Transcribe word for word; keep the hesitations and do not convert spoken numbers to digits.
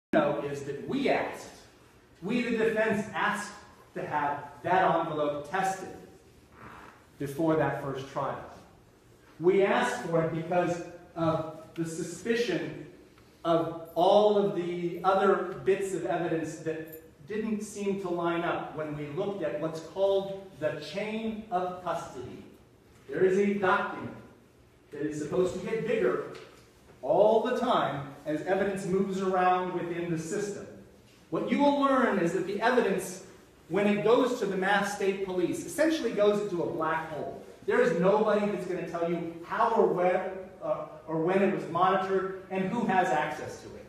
know is that we asked, we the defense asked to have that envelope tested before that first trial. We asked for it because of the suspicion of all of the other bits of evidence that didn't seem to line up when we looked at what's called the chain of custody. There is a document that is supposed to get bigger all the time as evidence moves around within the system. What you will learn is that the evidence, when it goes to the Mass State Police, essentially goes into a black hole. There is nobody that's going to tell you how or where uh, or when it was monitored and who has access to it.